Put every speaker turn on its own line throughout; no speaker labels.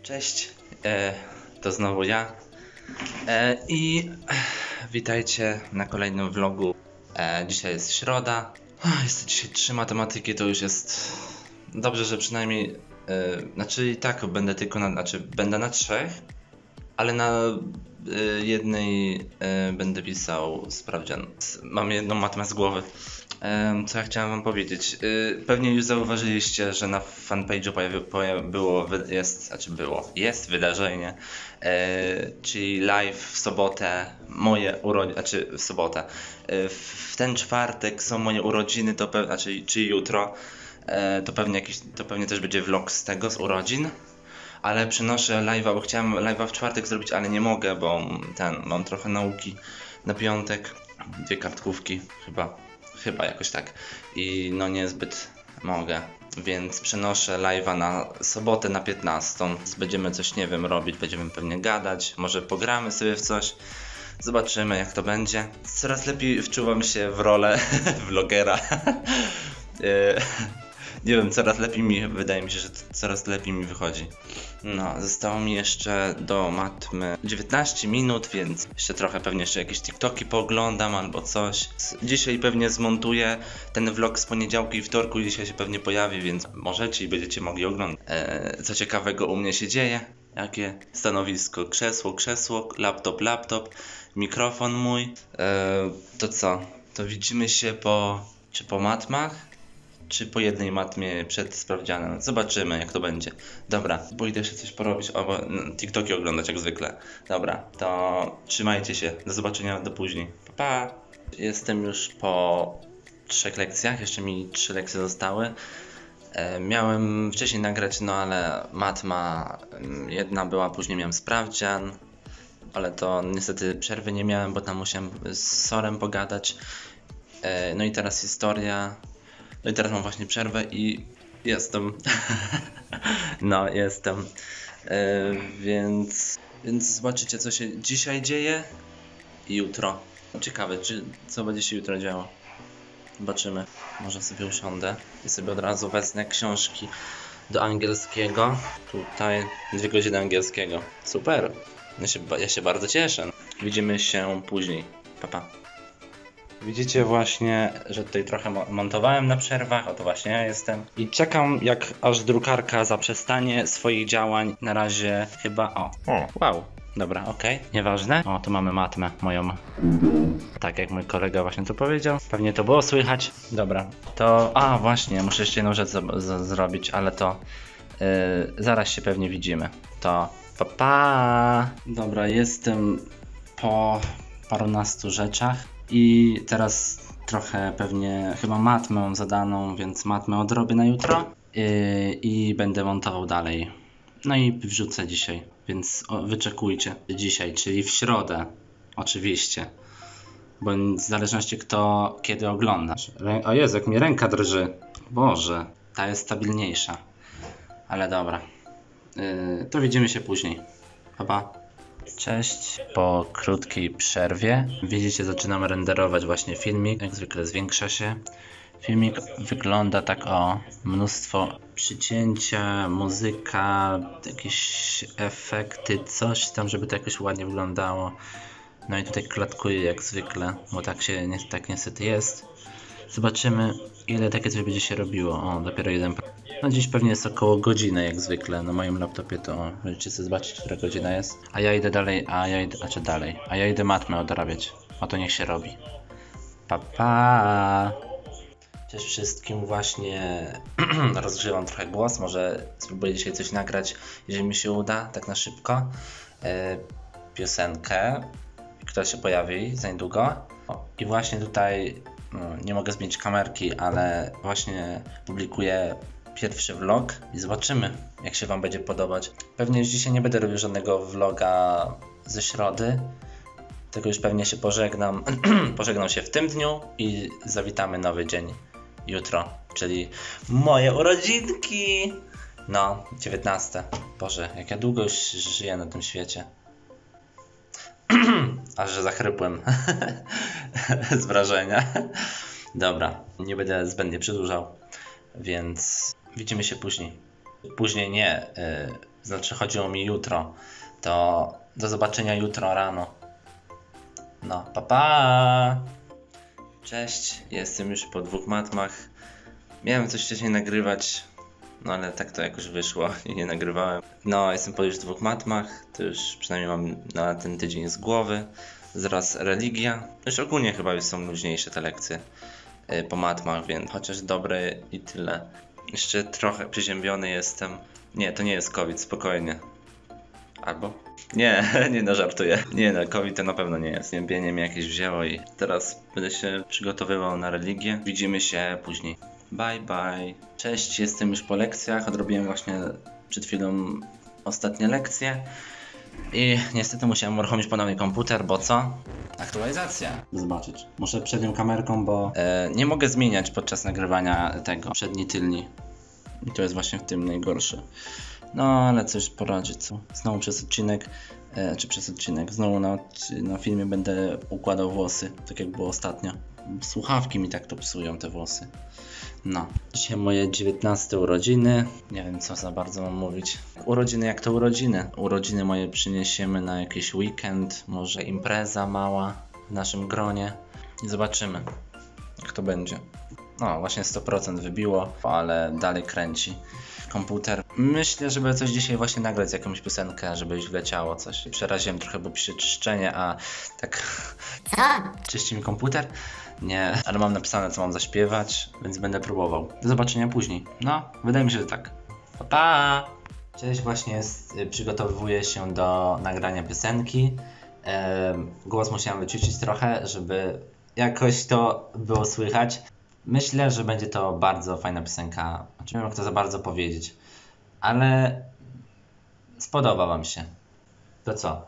Cześć, to znowu ja i witajcie na kolejnym vlogu. Dzisiaj jest środa, jest dzisiaj 3 matematyki, to już jest dobrze, że przynajmniej, znaczy i tak będę tylko będę na 3, ale na jednej będę pisał sprawdzian. Mam jedną matmę z głowy. Co ja chciałem wam powiedzieć? Pewnie już zauważyliście, że na fanpage'u jest wydarzenie, czyli live w sobotę, moje urodziny, w sobotę. W ten czwartek są moje urodziny, czyli jutro, to pewnie też będzie vlog z tego, z urodzin. Ale przynoszę live'a, bo chciałem live'a w czwartek zrobić, ale nie mogę, bo mam trochę nauki na piątek, 2 kartkówki chyba jakoś tak i no niezbyt mogę, więc przenoszę live'a na sobotę na 15. Będziemy coś, nie wiem, robić, będziemy pewnie gadać, może pogramy sobie w coś, zobaczymy jak to będzie. Coraz lepiej wczuwam się w rolę vlogera. Nie wiem, wydaje mi się, że coraz lepiej mi wychodzi. No, zostało mi jeszcze do matmy 19 minut, więc pewnie jeszcze jakieś TikToki pooglądam albo coś. Dzisiaj pewnie zmontuję ten vlog z poniedziałku i wtorku, dzisiaj się pewnie pojawi, więc możecie i będziecie mogli oglądać. Co ciekawego u mnie się dzieje, jakie stanowisko, krzesło, laptop, mikrofon mój. To co? To widzimy się po matmach? Czy po jednej matmie przed sprawdzianem? Zobaczymy jak to będzie. Dobra, pójdę jeszcze coś porobić, albo TikToki oglądać jak zwykle. Dobra, to trzymajcie się, do zobaczenia, do później. Pa, pa! Jestem już po 3 lekcjach, jeszcze mi 3 lekcje zostały. Miałem wcześniej nagrać, no ale matma jedna była, później miałem sprawdzian. Ale to niestety przerwy nie miałem, bo tam musiałem z Sorem pogadać. No i teraz historia. No i teraz mam właśnie przerwę i jestem. No, jestem. Więc zobaczycie co się dzisiaj dzieje i jutro. Ciekawe, co będzie się jutro działo. Zobaczymy. Może sobie usiądę i sobie od razu wezmę książki do angielskiego. Tutaj 2 godziny angielskiego. Super. Ja się bardzo cieszę. Widzimy się później. Pa, pa. Widzicie właśnie, że tutaj trochę montowałem na przerwach, oto właśnie ja jestem. I czekam aż drukarka zaprzestanie swoich działań. Na razie chyba, wow. Dobra, okej, nieważne. O, tu mamy matmę moją. Tak jak mój kolega właśnie to powiedział. Pewnie to było słychać. Dobra, to, właśnie, muszę jeszcze jedną rzecz zrobić, ale to zaraz się pewnie widzimy. To pa, pa. Dobra, jestem po parunastu rzeczach. I teraz trochę pewnie chyba matmę mam zadaną, więc matmę odrobię na jutro i będę montował dalej. No i wrzucę dzisiaj, więc wyczekujcie dzisiaj, czyli w środę oczywiście. Bo w zależności kto kiedy oglądasz. O Jezu, jak mi ręka drży. Boże, ta jest stabilniejsza. Ale dobra. To widzimy się później. Pa, pa. Cześć, po krótkiej przerwie widzicie, zaczynam renderować właśnie filmik, jak zwykle zwiększa się. Filmik wygląda tak, mnóstwo przycięcia, muzyka, jakieś efekty, coś tam, żeby to jakoś ładnie wyglądało. No i tutaj klatkuję jak zwykle, bo tak niestety jest. Zobaczymy ile takie coś będzie się robiło. Dopiero jeden. No dziś pewnie jest około godziny jak zwykle. Na moim laptopie to możecie sobie zobaczyć, która godzina jest. A ja idę dalej, a ja idę matmę odrabiać. To niech się robi. Pa, pa. Cześć wszystkim, właśnie rozgrzewam trochę głos. Może spróbuję dzisiaj coś nagrać, jeżeli mi się uda, tak na szybko. Piosenkę, która się pojawi za niedługo. I właśnie tutaj nie mogę zmienić kamerki, ale właśnie publikuję pierwszy vlog i zobaczymy jak się wam będzie podobać. Pewnie już dzisiaj nie będę robił żadnego vloga ze środy, tylko już pewnie się pożegnam. Pożegnam się w tym dniu i zawitamy nowy dzień jutro, czyli moje urodzinki. No, 19. Boże, jak ja długo już żyję na tym świecie. Aż że zachrypłem z wrażenia. Dobra, nie będę zbędnie przedłużał, więc widzimy się później. Później nie, Znaczy chodziło mi jutro. To do zobaczenia jutro rano. No, pa pa! Cześć, jestem już po 2 matmach. Miałem coś wcześniej nagrywać, no ale tak to jakoś wyszło i nie nagrywałem. No, jestem po już 2 matmach, to już przynajmniej mam na ten tydzień z głowy. Zaraz religia. Już ogólnie chyba już są luźniejsze te lekcje po matmach, więc chociaż dobre i tyle. Jeszcze trochę przeziębiony jestem. Nie, to nie jest COVID, spokojnie. Albo? Nie, nie no, żartuję. Nie no, COVID to na pewno nie jest. Ziębienie mnie jakieś wzięło i teraz będę się przygotowywał na religię. Widzimy się później. Bye bye. Cześć, jestem już po lekcjach. Odrobiłem właśnie przed chwilą ostatnie lekcje. I niestety musiałem uruchomić ponownie komputer, bo co? Aktualizacja. Zobaczyć. Muszę przednią kamerką, bo nie mogę zmieniać podczas nagrywania tego. Przedni, tylni. I to jest właśnie w tym najgorsze. No ale coś poradzi, co? Znowu przez odcinek, znowu na filmie będę układał włosy, tak jak było ostatnio. Słuchawki mi tak to psują, te włosy. No, dzisiaj moje 19 urodziny, nie wiem co za bardzo mam mówić. Urodziny jak to urodziny. Urodziny moje przyniesiemy na jakiś weekend, może impreza mała w naszym gronie i zobaczymy jak to będzie. No właśnie 100% wybiło, ale dalej kręci komputer. Myślę, żeby coś dzisiaj właśnie nagrać, jakąś piosenkę, żeby już wleciało coś. Przeraziłem trochę, bo pisze czyszczenie, a tak... Co? Czyści mi komputer? Nie, ale mam napisane, co mam zaśpiewać, więc będę próbował. Do zobaczenia później. No, wydaje mi się, że tak. Pa, pa! Cześć, właśnie przygotowuję się do nagrania piosenki. Głos musiałem wyciszyć trochę, żeby jakoś to było słychać. Myślę, że będzie to bardzo fajna piosenka. Nie wiem, jak to za bardzo powiedzieć, ale spodoba wam się. To co?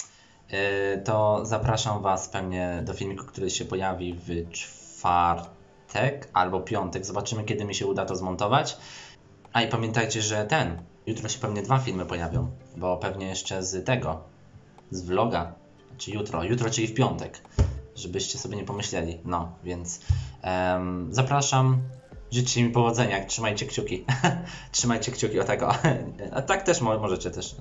To zapraszam was pewnie do filmiku, który się pojawi w czwartek albo piątek. Zobaczymy, kiedy mi się uda to zmontować. A i pamiętajcie, że jutro się pewnie 2 filmy pojawią, bo pewnie jeszcze z vloga, czy jutro, czyli w piątek. Żebyście sobie nie pomyśleli. No, więc zapraszam. Życzcie mi powodzenia. Trzymajcie kciuki. Trzymajcie kciuki o tego. A tak też możecie też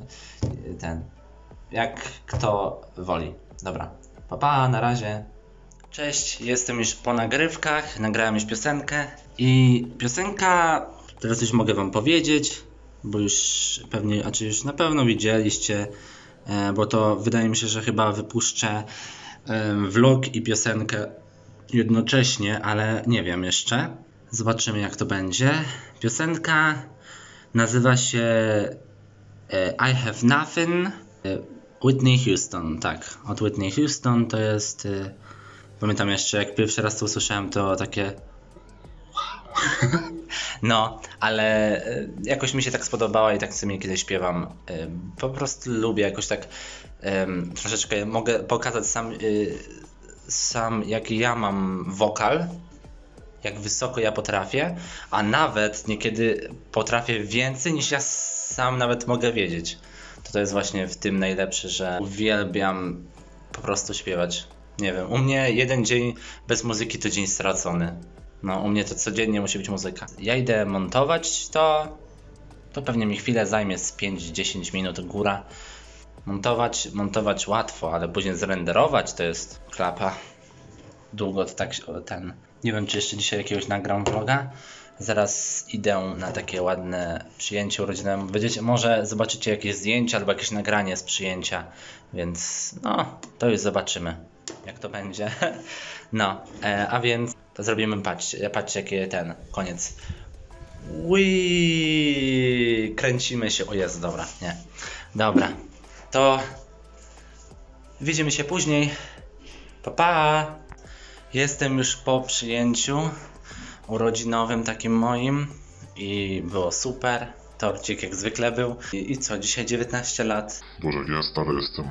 jak kto woli. Dobra. Pa, pa, na razie. Cześć, jestem już po nagrywkach. Nagrałem już piosenkę. I piosenka, teraz już mogę wam powiedzieć, bo już pewnie, a czy już na pewno widzieliście, bo to wydaje mi się, że chyba wypuszczę vlog i piosenkę jednocześnie, ale nie wiem jeszcze. Zobaczymy, jak to będzie. Piosenka nazywa się I Have Nothing, Whitney Houston. Tak, od Whitney Houston. To jest, pamiętam jeszcze, jak pierwszy raz to usłyszałem, to takie no, ale jakoś mi się tak spodobała i tak sobie kiedyś śpiewam. Po prostu lubię jakoś tak troszeczkę mogę pokazać sam jaki ja mam wokal, jak wysoko ja potrafię, a nawet niekiedy potrafię więcej niż ja sam nawet mogę wiedzieć. To jest właśnie w tym najlepsze, że uwielbiam po prostu śpiewać. Nie wiem, u mnie jeden dzień bez muzyki to dzień stracony. No, u mnie to codziennie musi być muzyka. Ja idę montować, to pewnie mi chwilę zajmie z 5-10 minut góra. Montować łatwo, ale później zrenderować to jest klapa. Długo to tak nie wiem, czy jeszcze dzisiaj jakiegoś nagram vloga. Zaraz idę na takie ładne przyjęcie urodzinowe. Może zobaczycie jakieś zdjęcia albo jakieś nagranie z przyjęcia. Więc no, to już zobaczymy, jak to będzie. No, a więc to zrobimy, patrzcie jaki koniec. Kręcimy się, o jest, dobra, nie. Dobra, to widzimy się później. Pa, pa. Jestem już po przyjęciu urodzinowym takim moim i było super. Torcik jak zwykle był. I co, dzisiaj 19 lat.
Boże, ja stary jestem.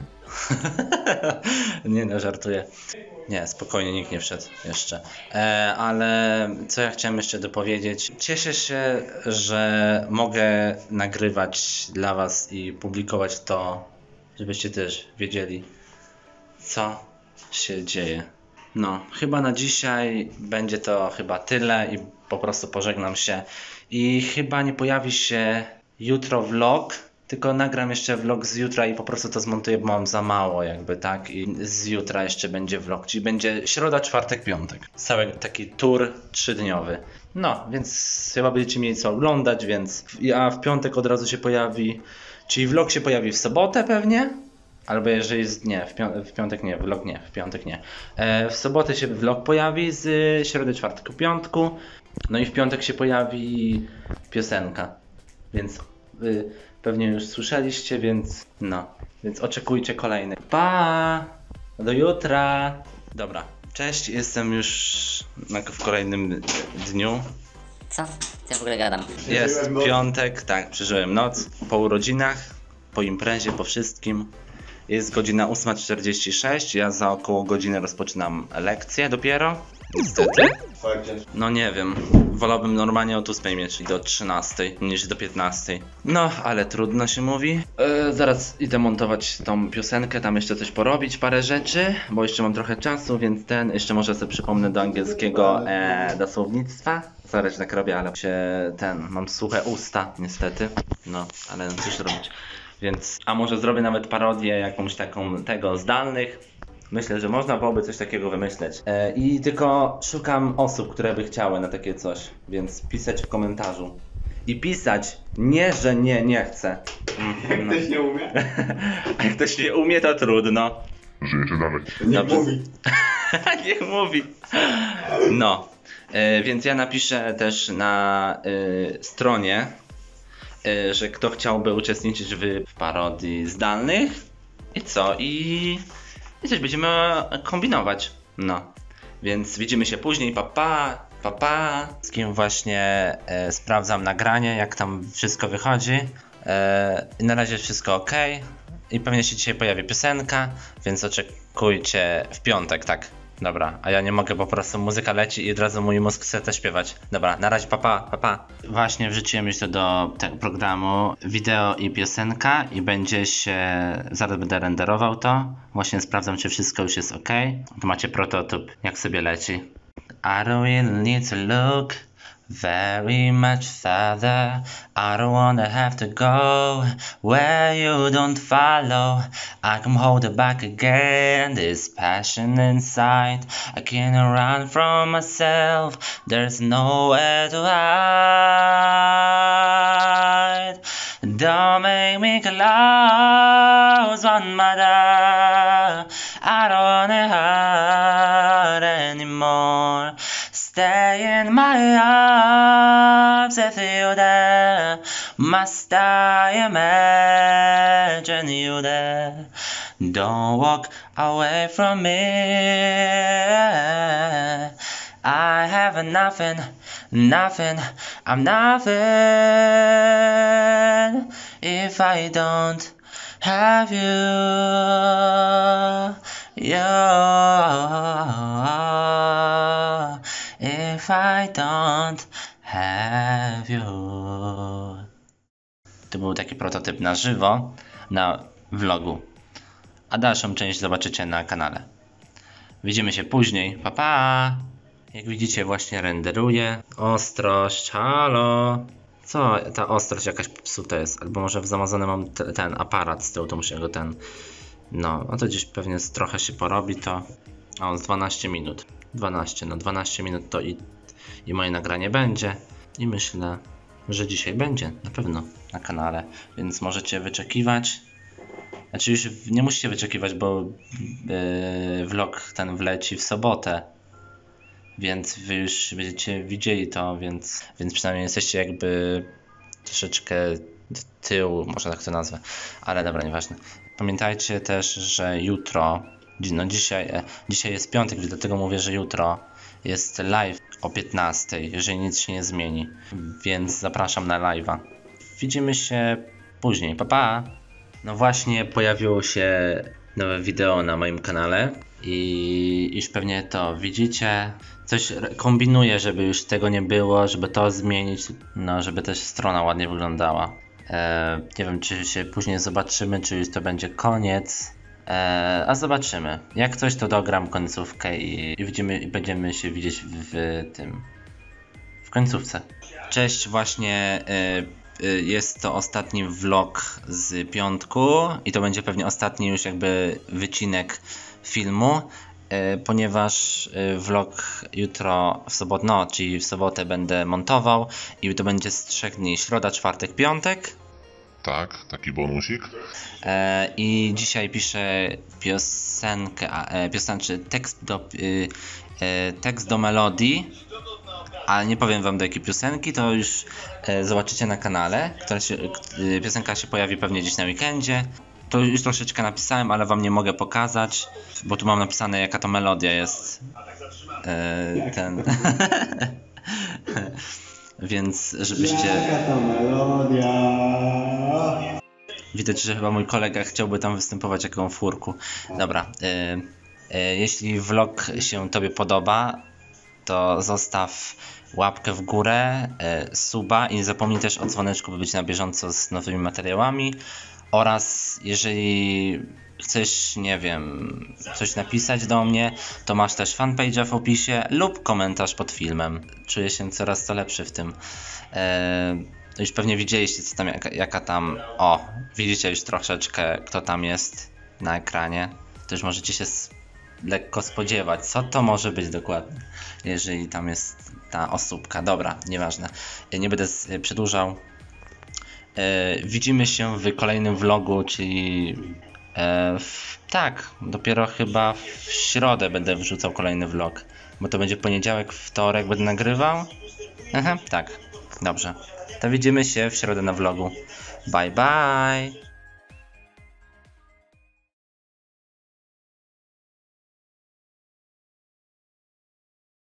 Nie no, żartuję. Nie, spokojnie, nikt nie wszedł jeszcze. Ale co ja chciałem jeszcze dopowiedzieć. Cieszę się, że mogę nagrywać dla was i publikować to, żebyście też wiedzieli, co się dzieje. No, chyba na dzisiaj będzie to chyba tyle i po prostu pożegnam się. I chyba nie pojawi się jutro vlog, Tylko nagram jeszcze vlog z jutra i po prostu to zmontuję, bo mam za mało jakby, tak? I z jutra jeszcze będzie vlog, czyli będzie środa, czwartek, piątek. Cały taki tour 3-dniowy. No, więc chyba będziecie mieli co oglądać, więc... A w piątek od razu się pojawi... Czyli vlog się pojawi w sobotę pewnie? Albo jeżeli jest... Nie, w piątek nie, vlog nie, w piątek nie. W sobotę się vlog pojawi z środy, czwartku, piątku. No i w piątek się pojawi piosenka. Więc pewnie już słyszeliście, więc no. Więc oczekujcie kolejny. Pa! Do jutra! Dobra, cześć, jestem już w kolejnym dniu.
Co? Co ja w ogóle gadam?
Jest piątek, tak, przeżyłem noc. Po urodzinach, po imprezie, po wszystkim. Jest godzina 8:46, ja za około godziny rozpoczynam lekcję dopiero. Niestety. No nie wiem, wolałbym normalnie od 8 mieć do 13 niż do 15. No, ale trudno się mówi. Zaraz idę montować tą piosenkę, tam jeszcze coś porobić, parę rzeczy, bo jeszcze mam trochę czasu, więc jeszcze może sobie przypomnę do angielskiego do słownictwa. Sorry, że tak robię, ale mam suche usta niestety. No, ale cóż zrobić. Więc, a może zrobię nawet parodię jakąś taką tego zdalnych. Myślę, że można byłoby coś takiego wymyśleć. I tylko szukam osób, które by chciały na takie coś. Więc pisać w komentarzu. I pisać, nie, że nie chcę.
Jak ktoś nie umie?
A jak ktoś nie umie, to trudno.
Żyje się dalej.
Niech mówi.
Niech mówi. No. Więc ja napiszę też na stronie, że kto chciałby uczestniczyć w parodii zdalnych. I co? I coś będziemy kombinować. No. Więc widzimy się później. Pa. Z kim właśnie sprawdzam nagranie, jak tam wszystko wychodzi. Na razie wszystko ok. I pewnie się dzisiaj pojawi piosenka, więc oczekujcie w piątek, tak. Dobra, a ja nie mogę, po prostu muzyka leci i od razu mój mózg chce też śpiewać. Dobra, na razie, pa. Właśnie wrzuciłem już to do tego programu, wideo i piosenka i zaraz będę renderował to. Właśnie sprawdzam, czy wszystko już jest ok. Tu macie prototyp, jak sobie leci. I don't really need to look very much further. I don't wanna have to go where you don't follow. I can hold it back again, this passion inside. I can't run from myself, there's nowhere to hide. Don't make me close one mother. I don't wanna hide anymore. Stay in my arms if you're there. Must I imagine you there? Don't walk away from me. I have nothing, I'm nothing if I don't have you. If I don't have you. To był taki prototyp na żywo, na vlogu. A dalszą część zobaczycie na kanale. Widzimy się później. Pa! Jak widzicie, właśnie renderuję. Ostrość, halo! Co? Ta ostrość jakaś popsuta jest. Albo może w Amazonie mam ten aparat z tyłu, to muszę go No, a to gdzieś pewnie trochę się porobi to. O, z 12 minut. 12 minut to i moje nagranie będzie. I myślę, że dzisiaj będzie na pewno na kanale. Więc możecie wyczekiwać. Znaczy już nie musicie wyczekiwać, bo vlog ten wleci w sobotę. Więc wy już będziecie widzieli to, więc przynajmniej jesteście jakby troszeczkę do tyłu, może tak to nazwę. Ale dobra, nieważne. Pamiętajcie też, że jutro, no dzisiaj jest piątek, dlatego mówię, że jutro jest live o 15, jeżeli nic się nie zmieni. Więc zapraszam na live'a. Widzimy się później. Pa! No właśnie pojawiło się nowe wideo na moim kanale i już pewnie to widzicie. Coś kombinuję, żeby już tego nie było, żeby to zmienić, no żeby też strona ładnie wyglądała. Nie wiem, czy się później zobaczymy, czy już to będzie koniec. A zobaczymy. Jak coś, to dogram końcówkę i będziemy się widzieć w końcówce. Cześć, właśnie jest to ostatni vlog z piątku i to będzie pewnie ostatni już jakby wycinek filmu, ponieważ vlog jutro w sobotę, no, czyli w sobotę będę montował i to będzie z 3 dni: środa, czwartek, piątek.
Tak, taki bonusik.
I dzisiaj piszę piosenkę, czy tekst do melodii, ale nie powiem wam do jakiej piosenki, to już zobaczycie na kanale. Piosenka się pojawi pewnie gdzieś na weekendzie. To już troszeczkę napisałem, ale wam nie mogę pokazać, bo tu mam napisane jaka to melodia jest. Więc żebyście...
Jaka to melodia.
Widać, że chyba mój kolega chciałby tam występować jako furku. Dobra, jeśli vlog się tobie podoba, to zostaw łapkę w górę, suba i nie zapomnij też o dzwoneczku, by być na bieżąco z nowymi materiałami. Oraz jeżeli chcesz, nie wiem, coś napisać do mnie, to masz też fanpage'a w opisie lub komentarz pod filmem. Czuję się coraz to lepszy w tym. Już pewnie widzieliście, co tam, jaka tam... O, widzicie już troszeczkę, kto tam jest na ekranie. To już możecie się lekko spodziewać, co to może być dokładnie, jeżeli tam jest ta osóbka. Dobra, nieważne. Nie będę przedłużał. Widzimy się w kolejnym vlogu, czyli... tak, dopiero chyba w środę będę wrzucał kolejny vlog. Bo to będzie poniedziałek, wtorek będę nagrywał. Aha, tak, dobrze. To widzimy się w środę na vlogu. Bye bye!